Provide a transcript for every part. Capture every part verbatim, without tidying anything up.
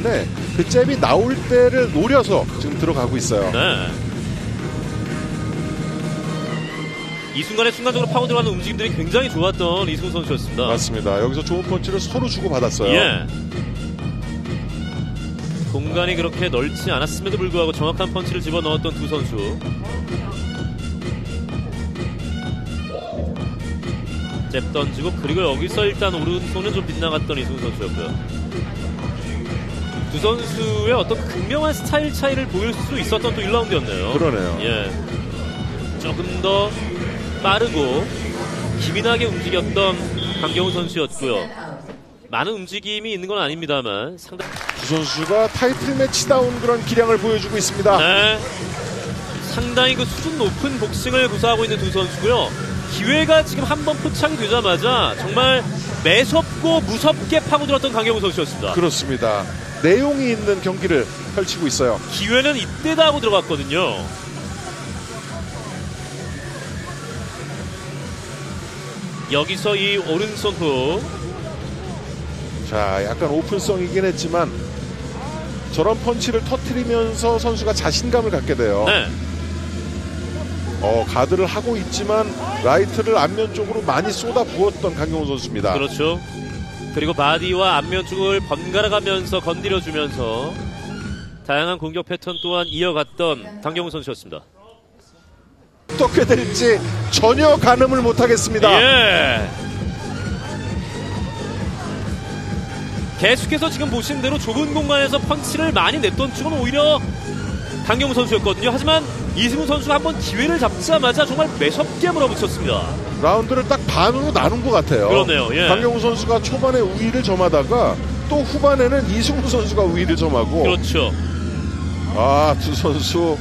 때문에 그 잽이 나올 때를 노려서 지금 들어가고 있어요. 네. 이 순간에 순간적으로 파고 들어가는 움직임들이 굉장히 좋았던 이승우 선수였습니다. 맞습니다. 여기서 좋은 펀치를 서로 주고받았어요. 예. 공간이 그렇게 넓지 않았음에도 불구하고 정확한 펀치를 집어넣었던 두 선수. 잽 던지고 그리고 여기서 일단 오른손은 좀 빗나갔던 이승우 선수였고요. 두 선수의 어떤 극명한 스타일 차이를 보일 수 있었던 또 일 라운드였네요. 그러네요. 예. 조금 더 빠르고 기민하게 움직였던 강경훈 선수였고요. 많은 움직임이 있는 건 아닙니다만 상당히 두 선수가 타이틀 매치다운 그런 기량을 보여주고 있습니다. 네. 상당히 그 수준 높은 복싱을 구사하고 있는 두 선수고요. 기회가 지금 한번 포착이 되자마자 정말 매섭고 무섭게 파고들었던 강경훈 선수였습니다. 그렇습니다. 내용이 있는 경기를 펼치고 있어요. 기회는 이때다 하고 들어갔거든요. 여기서 이 오른손 후. 자, 약간 오픈성이긴 했지만 저런 펀치를 터뜨리면서 선수가 자신감을 갖게 돼요. 네. 어, 가드를 하고 있지만 라이트를 앞면 쪽으로 많이 쏟아 부었던 강경훈 선수입니다. 그렇죠. 그리고 바디와 앞면 쪽을 번갈아 가면서 건드려주면서 다양한 공격 패턴 또한 이어갔던 강경훈 선수였습니다. 어떻게 될지 전혀 가늠을 못하겠습니다. 예. 계속해서 지금 보신 대로 좁은 공간에서 펀치를 많이 냈던 쪽은 오히려 강경훈 선수였거든요. 하지만 이승우 선수가 한번 기회를 잡자마자 정말 매섭게 몰아붙였습니다. 라운드를 딱 반으로 나눈 것 같아요. 그러네요. 예. 강경훈 선수가 초반에 우위를 점하다가 또 후반에는 이승우 선수가 우위를 점하고. 그렇죠. 아, 두 선수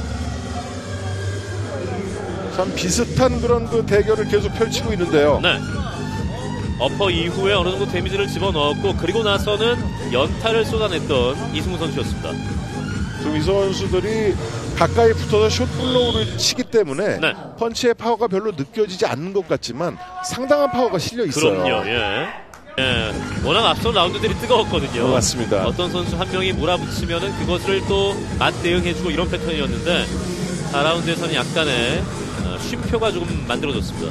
참 비슷한 그런 그 대결을 계속 펼치고 있는데요. 네. 어퍼 이후에 어느 정도 데미지를 집어넣었고 그리고 나서는 연타를 쏟아냈던 이승우 선수였습니다. 지금 이 선수들이 가까이 붙어서 숏블로우를 치기 때문에 네. 펀치의 파워가 별로 느껴지지 않는 것 같지만 상당한 파워가 실려 있어요. 그럼요. 예. 예. 워낙 앞선 라운드들이 뜨거웠거든요. 어, 맞습니다. 어떤 선수 한 명이 몰아붙이면은 그것을 또 맞대응해주고 이런 패턴이었는데 사 라운드에서는 약간의 쉼표가 조금 만들어졌습니다.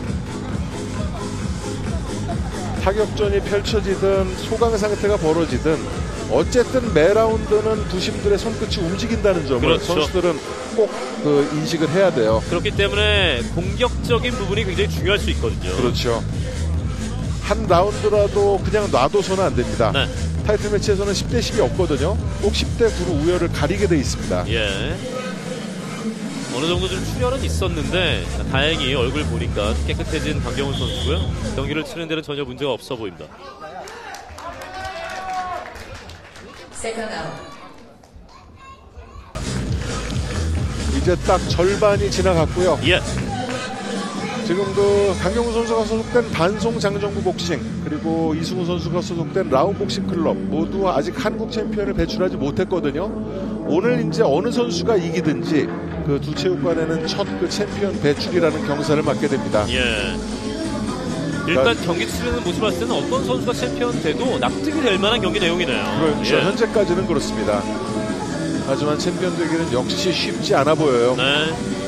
타격전이 펼쳐지든 소강 상태가 벌어지든 어쨌든 매 라운드는 부심들의 손끝이 움직인다는 점을 그렇죠. 선수들은 꼭 그 인식을 해야 돼요. 그렇기 때문에 공격적인 부분이 굉장히 중요할 수 있거든요. 그렇죠. 한 라운드라도 그냥 놔둬서는 안 됩니다. 네. 타이틀 매치에서는 십 대 십이 없거든요. 꼭 십 대 구로 우열을 가리게 돼 있습니다. 예. 어느 정도 좀 출혈은 있었는데 다행히 얼굴 보니까 깨끗해진 강경훈 선수고요. 경기를 치는 데는 전혀 문제가 없어 보입니다. 이제 딱 절반이 지나갔고요. 예. 지금 그 강경훈 선수가 소속된 반송 장정구 복싱 그리고 이승우 선수가 소속된 라운 복싱 클럽 모두 아직 한국 챔피언을 배출하지 못했거든요. 오늘 이제 어느 선수가 이기든지 그 두 체육관에는 첫 그 챔피언 배출이라는 경사를 맞게 됩니다. 예. 일단 그러니까, 경기 치르는 모습 봤을 때는 어떤 선수가 챔피언 돼도 납득이 될 만한 경기 내용이네요. 그렇죠. 예. 현재까지는 그렇습니다. 하지만 챔피언 되기는 역시 쉽지 않아 보여요. 네.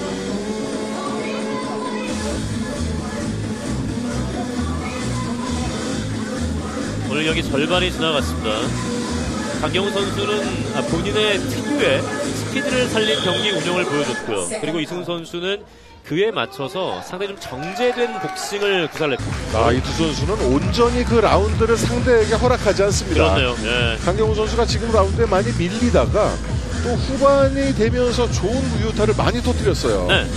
오늘 경기 절반이 지나갔습니다. 강경훈 선수는 본인의 특유의 스피드를 살린 경기 운영을 보여줬고요. 그리고 이승우 선수는 그에 맞춰서 상당히 좀 정제된 복싱을 구사했습니다. 아, 이 두 선수는 온전히 그 라운드를 상대에게 허락하지 않습니다. 그렇네요. 예. 강경훈 선수가 지금 라운드에 많이 밀리다가 또 후반이 되면서 좋은 무효타를 많이 터뜨렸어요. 네.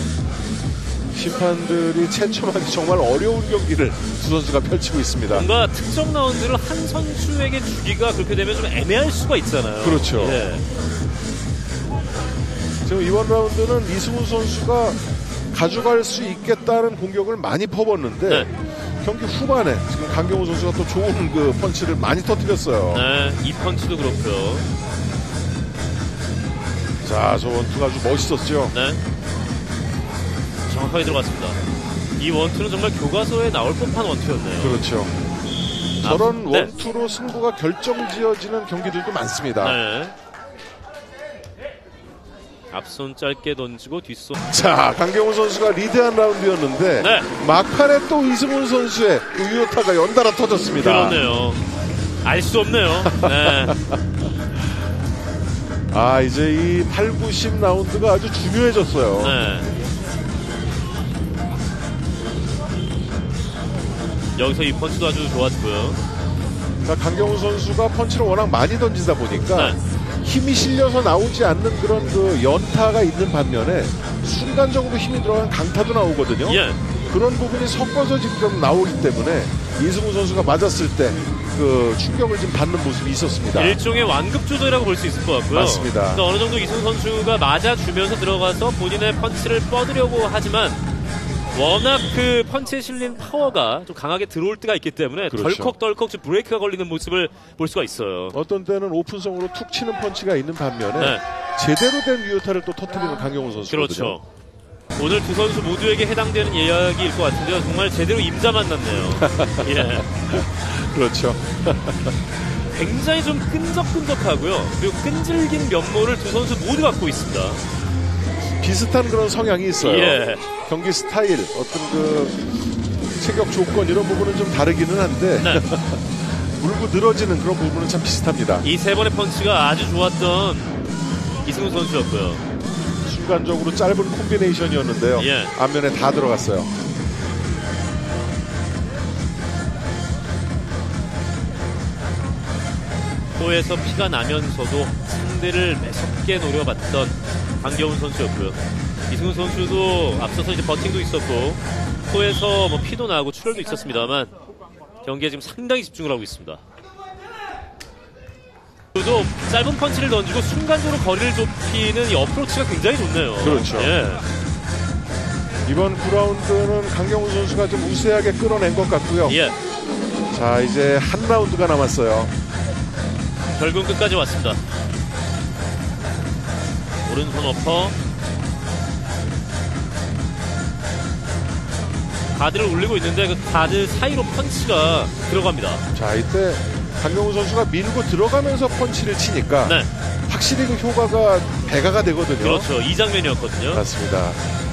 심판들이 채점하기 정말 어려운 경기를 두 선수가 펼치고 있습니다. 뭔가 특정 라운드를 한 선수에게 주기가 그렇게 되면 좀 애매할 수가 있잖아요. 그렇죠. 예. 지금 이번 라운드는 이승우 선수가 가져갈 수 있겠다는 공격을 많이 퍼붓는데 네. 경기 후반에 지금 강경훈 선수가 또 좋은 그 펀치를 많이 터뜨렸어요. 네, 이 펀치도 그렇고요. 자, 저 원투가 아주 멋있었죠. 네. 정확하게 들어갔습니다. 이 원투는 정말 교과서에 나올 법한 원투였네요. 그렇죠. 저런 아, 네. 원투로 승부가 결정지어지는 경기들도 많습니다. 네. 앞손 짧게 던지고 뒷손. 자, 강경훈 선수가 리드한 라운드였는데 네. 막판에 또 이승훈 선수의 그 유효타가 연달아 터졌습니다. 그렇네요. 알 수 없네요. 네. 아, 이제 이 팔, 구, 십 라운드가 아주 중요해졌어요. 네. 여기서 이 펀치도 아주 좋았고요. 자, 강경훈 선수가 펀치를 워낙 많이 던지다 보니까 네. 힘이 실려서 나오지 않는 그런 그 연타가 있는 반면에 순간적으로 힘이 들어간 강타도 나오거든요. 예. 그런 부분이 섞어서 지금 나오기 때문에 이승우 선수가 맞았을 때 그 충격을 좀 받는 모습이 있었습니다. 일종의 완급 조절이라고 볼 수 있을 것 같고요. 맞습니다. 그러니까 어느 정도 이승우 선수가 맞아주면서 들어가서 본인의 펀치를 뻗으려고 하지만 워낙 그 펀치에 실린 파워가 좀 강하게 들어올 때가 있기 때문에 그렇죠. 덜컥덜컥 좀 브레이크가 걸리는 모습을 볼 수가 있어요. 어떤 때는 오픈성으로 툭 치는 펀치가 있는 반면에 네. 제대로 된 유효타를 또 터뜨리는 강경훈 선수거든요. 그렇죠. 오늘 두 선수 모두에게 해당되는 이야기일 것 같은데요. 정말 제대로 임자 만났네요. 예. 그렇죠. 굉장히 좀 끈적끈적하고요. 그리고 끈질긴 면모를 두 선수 모두 갖고 있습니다. 비슷한 그런 성향이 있어요. 예. 경기 스타일, 어떤 그 체격 조건 이런 부분은 좀 다르기는 한데 네. 물고 늘어지는 그런 부분은 참 비슷합니다. 이 세 번의 펀치가 아주 좋았던 이승훈 선수였고요. 순간적으로 짧은 콤비네이션이었는데요. 예. 앞면에 다 들어갔어요. 코에서 피가 나면서도 상대를 매섭게 노려봤던 강경훈 선수였고요. 이승훈 선수도 앞서서 이제 버팅도 있었고 코에서 뭐 피도 나고 출혈도 있었습니다만 경기에 지금 상당히 집중을 하고 있습니다. 또 짧은 펀치를 던지고 순간적으로 거리를 좁히는 이 어프로치가 굉장히 좋네요. 그렇죠. 예. 이번 구 라운드는 강경훈 선수가 좀 우세하게 끌어낸 것 같고요. 예. 자, 이제 한 라운드가 남았어요. 결국은 끝까지 왔습니다. 오른손 어퍼. 가드를 올리고 있는데 그 가드 사이로 펀치가 들어갑니다. 자, 이때 강경훈 선수가 밀고 들어가면서 펀치를 치니까 네. 확실히 그 효과가 배가가 되거든요. 그렇죠. 이 장면이었거든요. 맞습니다.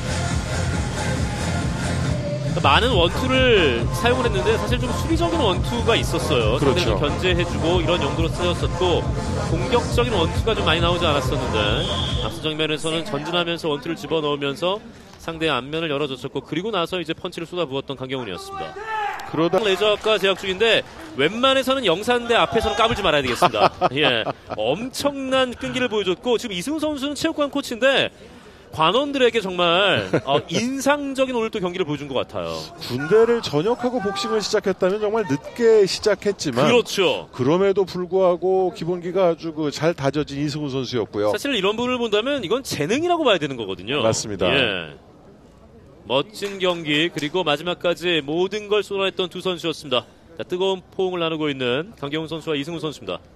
많은 원투를 사용을 했는데 사실 좀 수비적인 원투가 있었어요. 그렇죠. 상대를 견제해주고 이런 용도로 쓰였었고 공격적인 원투가 좀 많이 나오지 않았었는데 앞서 정면에서는 전진하면서 원투를 집어넣으면서 상대의 앞면을 열어줬었고 그리고 나서 이제 펀치를 쏟아부었던 강경훈이었습니다. 그러다 레저학과 제약 중인데 웬만해서는 영산대 앞에서는 까불지 말아야 되겠습니다. 예, 엄청난 끈기를 보여줬고 지금 이승우 선수는 체육관 코치인데 관원들에게 정말 어, 인상적인 오늘 또 경기를 보여준 것 같아요. 군대를 전역하고 복싱을 시작했다면 정말 늦게 시작했지만 그렇죠. 그럼에도 불구하고 기본기가 아주 그 잘 다져진 이승우 선수였고요. 사실 이런 부분을 본다면 이건 재능이라고 봐야 되는 거거든요. 맞습니다. 예. 멋진 경기 그리고 마지막까지 모든 걸 쏟아냈던 두 선수였습니다. 자, 뜨거운 포옹을 나누고 있는 강경훈 선수와 이승우 선수입니다.